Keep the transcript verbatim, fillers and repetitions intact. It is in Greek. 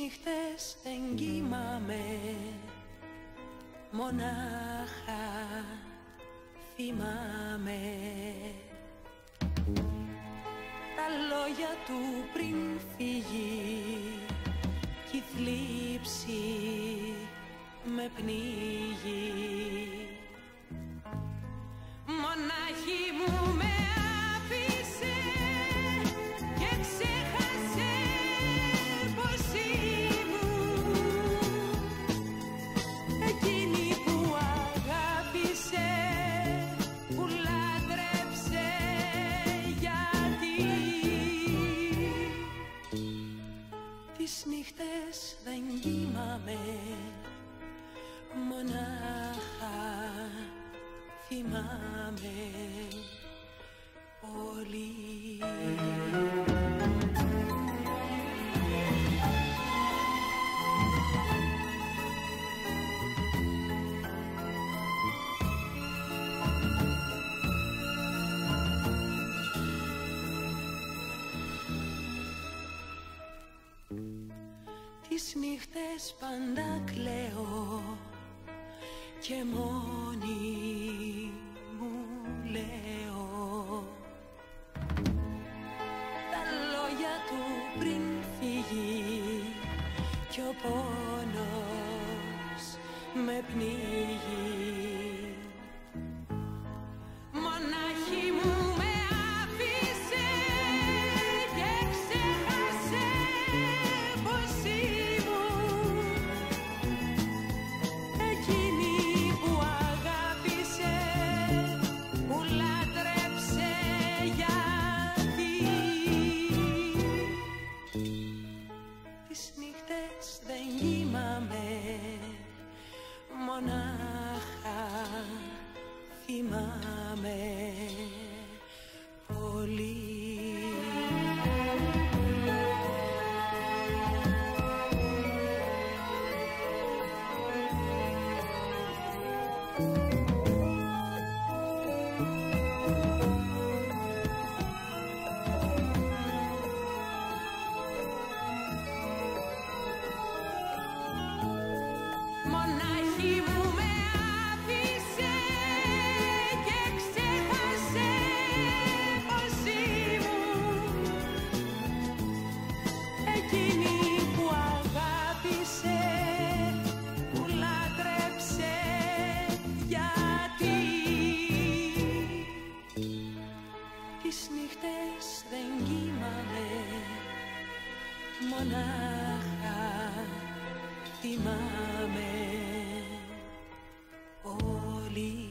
νύχτες δεν κοιμάμαι, μονάχα θυμάμαι τα λόγια του πριν φύγει κι η θλίψη με πνίγει. Μονάχη μου με άφησε και ξέχασε πως ήμουν εκείνη που αγάπησε, που λάτρεψε. Γιατί τις νύχτες δεν κοιμάμαι, μονάχα θυμάμαι πολύ. Τις νύχτες πάντα κλαίω και μόνη μου λέω τα λόγια του πριν φύγει κι ο πόνος με πνίγει. Μονάχη μου με άφησε και ξέχασε πως ήμουν εκείνη που αγάπησε, που λάτρεψε. Γιατί τις νύχτες δεν κοιμάμαι, μονάχα θυμάμαι πολύ. Μονάχη μου με άφησε και ξέχασε πως ήμουν εκείνη που αγάπησε, που λάτρεψε. Γιατί τις νύχτες δεν κοιμάμαι, μονάχα θυμάμαι πολύ.